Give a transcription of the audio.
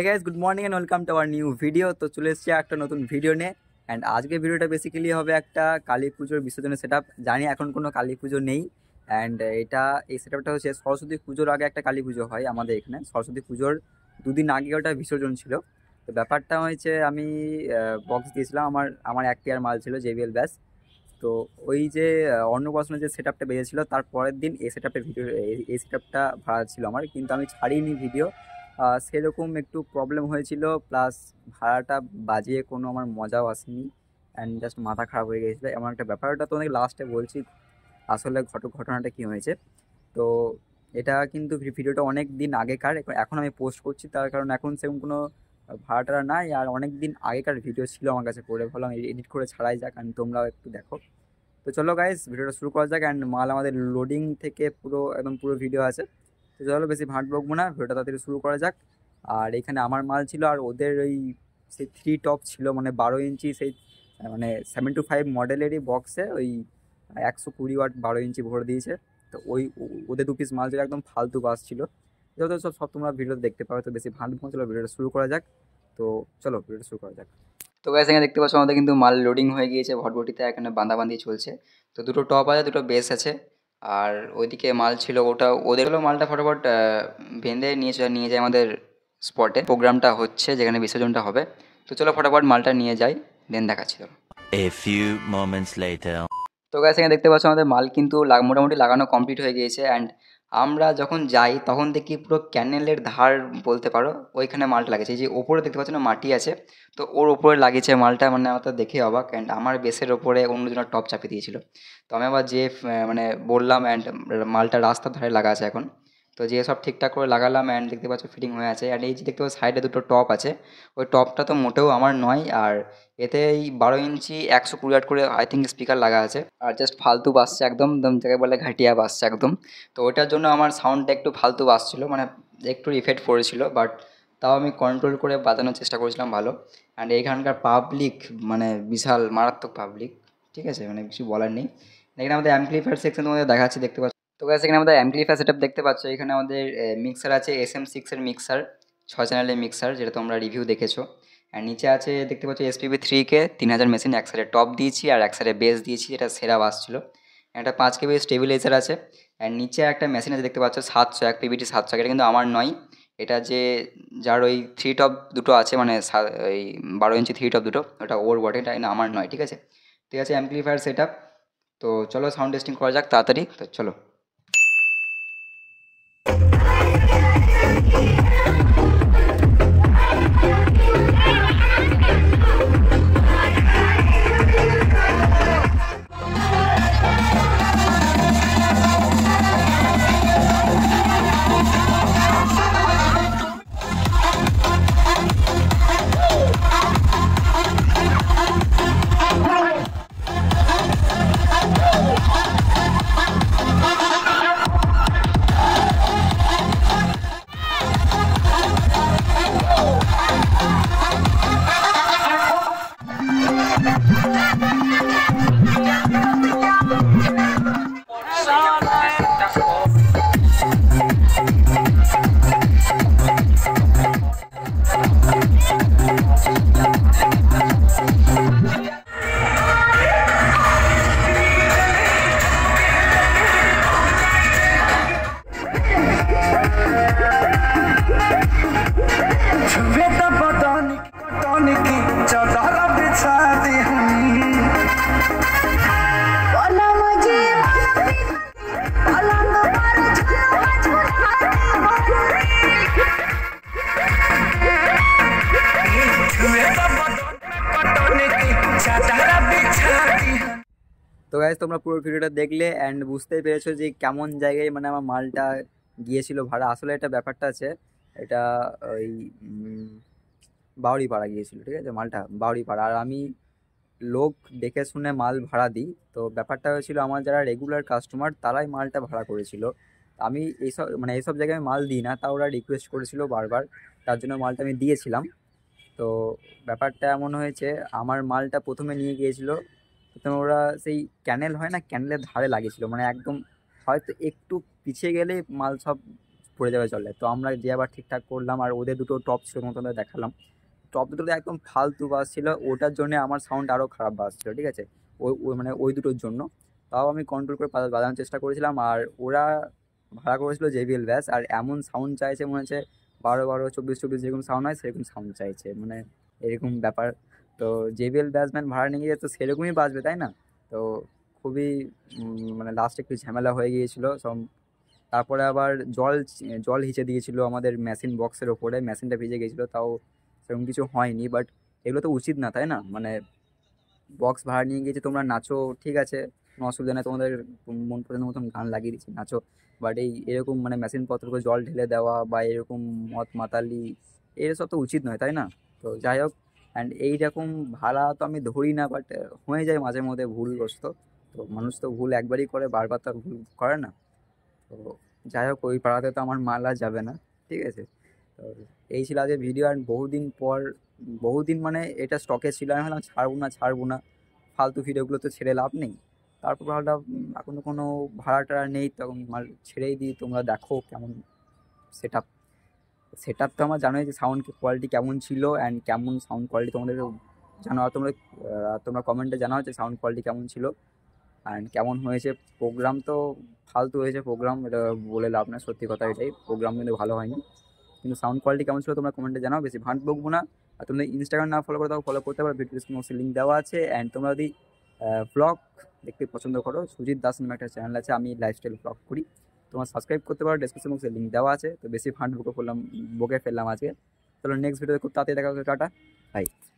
Hey guys, good morning and welcome to our new video. তো চলে এসেছি একটা নতুন ভিডিও নিয়ে। অ্যান্ড আজকের ভিডিওটা বেসিক্যালি হবে একটা কালী পুজোর বিসর্জনের সেট আপ। জানি এখন কোনো কালী পুজো নেই, অ্যান্ড এই সেট আপটা হচ্ছে সরস্বতী পুজোর আগে একটা কালী পুজো হয় আমাদের এখানে। সরস্বতী পুজোর দুদিন আগে ওটা বিসর্জন ছিল। তো ব্যাপারটা হয়েছে, আমি বক্স দিয়েছিলাম, আমার আমার এক পেয়ার মাল ছিল JBL ব্যাস। তো ওই যে অন্নপ্রাশনের যে সেট আপটা বেরিয়েছিল তার পরের দিন এই সেট আপের ভিডিও, এই সেট আপটা ভাড়া ছিল আমার, কিন্তু আমি ছাড়িনি ভিডিও। সেরকম একটু প্রবলেম হয়েছিল, প্লাস ভাড়াটা বাজিয়ে কোনো আমার মজাও আসেনি, অ্যান্ড জাস্ট মাথা খারাপ হয়ে গিয়েছিলো এমন একটা ব্যাপার। ওটা তোমাদের লাস্টে বলছি আসলে ঘটনাটা কী হয়েছে। তো এটা কিন্তু ভিডিওটা অনেক দিন আগেকার, এখন আমি পোস্ট করছি তার কারণ এখন সেরকম কোনো ভাড়াটা নাই, আর অনেক দিন আগেকার ভিডিও ছিল আমার কাছে, পড়ে ভাবলাম এডিট করে ছাড়াই যাক, আর তোমরাও একটু দেখো। তো চলো গাইস, ভিডিওটা শুরু করা যাক। অ্যান্ড মাল আমাদের লোডিং থেকে পুরো ভিডিও আছে। তো চলো বেশি ভাঁট বকবো না, ভিডিওটা তাড়াতাড়ি শুরু করা যাক। আর এখানে আমার মাল ছিল, আর ওদের ওই সেই 3 টপ ছিল, মানে 12 ইঞ্চি, সেই মানে 725 মডেলেরই বক্সে ওই 120 ওয়াট 12 ইঞ্চি ভরে দিয়েছে। তো ওদের 2 পিস মাল ছিল, একদম ফালতু বাস ছিল। যত সব তোমরা ভিডিও দেখতে পাবে। তো বেশি ভাঁট বকবো, চলো ভিডিওটা শুরু করা যাক। তো চলো ভিডিওটা শুরু করা যাক। তো গাইস, এখানে দেখতে পাচ্ছ আমাদের কিন্তু মাল লোডিং হয়ে গিয়েছে ভটভটিতে, এখানে বাঁধাবাঁধি চলছে। তো দুটো টপ আছে, দুটো বেস আছে, আর ওইদিকে মাল ছিল, ওটা ওদের হলো মালটা ফটাফট বেঁধে নিয়ে যায় আমাদের স্পটে। প্রোগ্রামটা হচ্ছে যেখানে বিসর্জনটা হবে। তো চলো ফটাফট মালটা নিয়ে যাই, দেন দেখাচ্ছি। চলো। A few moments later. তো গাইস, এখানে দেখতে পাচ্ছ আমাদের মাল কিন্তু মোটামুটি লাগানো কমপ্লিট হয়ে গিয়েছে। অ্যান্ড আমরা যখন যাই তখন দেখি পুরো ক্যানেলের ধার বলতে পারো ওইখানে মালটা লাগিয়েছে। এই যে ওপরে দেখতে পাচ্ছ না মাটি আছে, তো ওর ওপরে লাগিয়েছে মালটা, মানে আমার তো দেখে অবাক। অ্যান্ড আমার বেসের ওপরে অন্যজনের টপ চাপিয়ে দিয়েছিল। তো আমি আবার যে মানে বললাম, অ্যান্ড মালটা রাস্তার ধারে লাগা আছে এখন। তো যে সব ঠিকঠাক করে লাগালাম, অ্যান্ড দেখতে পাচ্ছ ফিটিং হয়ে আছে। অ্যান্ড এই যে দেখতে পাচ্ছ সাইডে দুটো টপ আছে, ওই টপটা তো মোটেও আমার নয়। আর এতে এই 12 ইঞ্চি 120 ওয়াট করে আই থিঙ্ক স্পিকার লাগা আছে, আর জাস্ট ফালতু বাজছে একদম, যাকে বলে ঘাটিয়া বাজছে একদম। তো ওটার জন্য আমার সাউন্ডটা একটু ফালতু বাজছিল, মানে একটু ইফেক্ট পড়েছিল, বাট তাও আমি কন্ট্রোল করে বাজানোর চেষ্টা করেছিলাম ভালো। অ্যান্ড এইখানকার পাবলিক মানে বিশাল মারাত্মক পাবলিক, ঠিক আছে, মানে কিছু বলার নেই। এখানে আমাদের অ্যাম্পলিফায়ার সেকশন তোমাদের দেখাচ্ছি, দেখতে পাচ্ছ। তো গাইস, এখানে আমাদের অ্যাম্পলিফায়ার সেটআপ দেখতে পাচ্ছ। এখানে আমাদের মিক্সার আছে, SM6 এর মিক্সার, 6 চ্যানেলের মিক্সার, যেটা তোমরা রিভিউ দেখেছো। আর নিচে আছে দেখতে পাচ্ছ SPB3K 3000 মেশিন, এক সাইডে টপ দিয়েছি আর এক সাইডে বেস দিয়েছি, যেটা সেরা বাস ছিল। একটা 5 KB স্টেবিলাইজার আছে। আর নিচে একটা মেশিন আছে দেখতে পাচ্ছ 700, এক PBT 700, এটা কিন্তু আমার নয়। এটা যার ওই 3 টপ দুটো আছে, মানে ওই 12 ইঞ্চি 3 টপ দুটো, ওটা ওর বটে, এটা কিন্তু আমার নয়, ঠিক আছে। ঠিক আছে, অ্যাম্পলিফায়ার সেট আপ। তো চলো সাউন্ড টেস্টিং করা যাক তাড়াতাড়ি। তো চলো। তো গাইজ, তোমরা পুরো ভিডিওটা দেখলে অ্যান্ড বুঝতেই পেরেছো যে কেমন জায়গায় মানে আমার মালটা গিয়েছিল ভাড়া। আসলে এটা ব্যাপারটা আছে, এটা ওই বাউরিপাড়া গিয়েছিল, ঠিক আছে, মালটা বাউরিপাড়া। আর আমি লোক দেখে শুনে মাল ভাড়া দিই। তো ব্যাপারটা হয়েছিল, আমার যারা রেগুলার কাস্টমার তারাই মালটা ভাড়া করেছিল। আমি এইসব জায়গায় মাল দিই না, তা ওরা রিকোয়েস্ট করেছিল বারবার, তার জন্য মালটা আমি দিয়েছিলাম। তো ব্যাপারটা এমন হয়েছে, আমার মালটা প্রথমে নিয়ে গিয়েছিল, প্রথমে ওরা সেই ক্যানেল হয় না, ক্যানেলের ধারে লাগিয়েছিল, মানে একদম হয়তো একটু পিছিয়ে গেলেই মাল সব পড়ে যাবে জলে। তো আমরা যে আবার ঠিকঠাক করলাম, আর ওদের দুটো টপ ছিল মতো দেখালাম, টপ দুটো একদম ফালতু বাজছিল, ওটার জন্য আমার সাউন্ড আরও খারাপ বাজছিল, ঠিক আছে, মানে ওই দুটোর জন্য। তাও আমি কন্ট্রোল করে বাজানোর চেষ্টা করেছিলাম, আর ওরা ভাড়া করেছিল JBL ব্যাস, আর এমন সাউন্ড চাইছে মনে হচ্ছে 12-12, 24-24 যেরকম সাউন্ড হয় সেরকম সাউন্ড চাইছে, মানে এরকম ব্যাপার। তো JBL ব্যাসম্যান ভাড়া নিয়ে গিয়ে তো সেরকমই বাজবে, তাই না? তো খুবই মানে লাস্টে একটু ঝামেলা হয়ে গিয়েছিল সব। তারপরে আবার জল হিচে দিয়েছিল আমাদের মেশিন বক্সের ওপরে, মেশিনটা ভিজে গিয়েছিলো, তাও সেরকম কিছু হয়নি। বাট এগুলো তো উচিত না, তাই না? মানে বক্স ভাড়া নিয়ে গিয়েছে, তোমরা নাচো, ঠিক আছে, কোনো অসুবিধা নেই, তোমাদের মন পছন্দ মতন গান লাগিয়ে দিচ্ছি, নাচো। বাট এরকম মানে মেশিন পত্রকে জল ঢেলে দেওয়া বা এরকম মদ মাতালি, এসব তো উচিত নয়, তাই না? তো যাই হোক, অ্যান্ড এইরকম ভাড়া তো আমি ধরি না, বাট হয়ে যায় মাঝে মধ্যে ভুলগ্রস্ত। তো মানুষ তো ভুল একবারই করে, বারবার তো আর ভুল করে না। তো যাই হোক, ওই পাড়াতে তো আমার মাল আর যাবে না, ঠিক আছে। তো এই ছিল আজকে ভিডিও। আর বহুদিন পর, বহুদিন মানে এটা স্টকে ছিল, আমি ভাবলাম ছাড়বো না, ফালতু ভিডিওগুলো তো ছেড়ে লাভ নেই। তারপর ভাবলাম এখন তো কোনো ভাড়া টাড়া নেই, তখন মাল ছেড়েই দিই, তোমরা দেখো কেমন সেট আপ। সেট আপ তো আমার জানোই যে সাউন্ড কোয়ালিটি কেমন ছিল, অ্যান্ড কেমন সাউন্ড কোয়ালিটি তোমাদের জানো, আর তোমরা কমেন্টে জানাও যে সাউন্ড কোয়ালিটি কেমন ছিল অ্যান্ড কেমন হয়েছে। প্রোগ্রাম তো ফালতু হয়েছে প্রোগ্রাম, এটা বলে লাভ না, সত্যি কথা এটাই, প্রোগ্রাম কিন্তু ভালো হয়নি। কিন্তু সাউন্ড কোয়ালিটি কেমন ছিল তোমরা কমেন্টে জানাও, বেশি ভাঁট বকবো না। আর তোমরা ইনস্টাগ্রাম না ফলো করে তাও ফলো করতে পারো, ভিডিও ডিসক্রিপশনে লিঙ্ক দেওয়া আছে। অ্যান্ড তোমরা যদি ব্লগ দেখতে পছন্দ করো, সুজিত দাস নামে একটা চ্যানেল আছে, আমি লাইফস্টাইল ব্লগ করি, তোমরা সাবস্ক্রাইব করতে পারো, ডিসক্রিপশন বক্সে লিঙ্ক দেওয়া আছে। তো বেশি ভাঁট বকে ফেললাম আজকে। চলো নেক্সট ভিডিওতে খুব তাড়াতাড়ি দেখা হবে, টাটা, বাই।